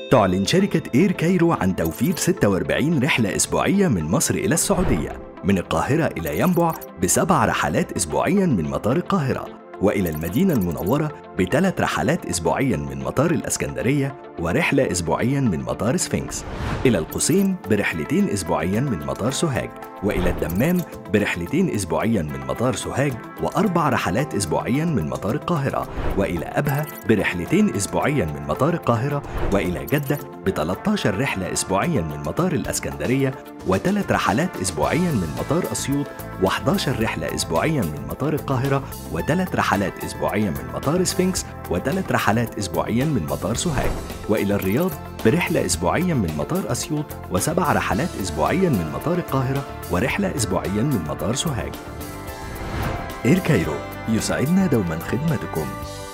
تعلن شركة إير كايرو عن توفير 46 رحلة أسبوعية من مصر إلى السعودية، من القاهرة إلى ينبع ب7 رحلات أسبوعياً من مطار القاهرة، وإلى المدينة المنورة ب3 رحلات أسبوعياً من مطار الإسكندرية، ورحلة أسبوعياً من مطار سفنكس، إلى القصيم برحلتين أسبوعياً من مطار سوهاج، وإلى الدمام برحلتين أسبوعياً من مطار سوهاج، و4 رحلات أسبوعياً من مطار القاهرة، وإلى أبها برحلتين أسبوعياً من مطار القاهرة، وإلى جدة ب13 رحلة أسبوعياً من مطار الإسكندرية، و3 رحلات أسبوعياً من مطار أسيوط، و11 رحلة أسبوعياً من مطار القاهرة، و3 رحلات أسبوعياً من مطار سفنكس، و3 رحلات أسبوعياً من مطار سوهاج، وإلى الرياض برحلة أسبوعياً من مطار أسيوط، و7 رحلات أسبوعياً من مطار القاهرة، ورحلة أسبوعياً من مطار سوهاج. إير كايرو، يسعدنا دوماً خدمتكم.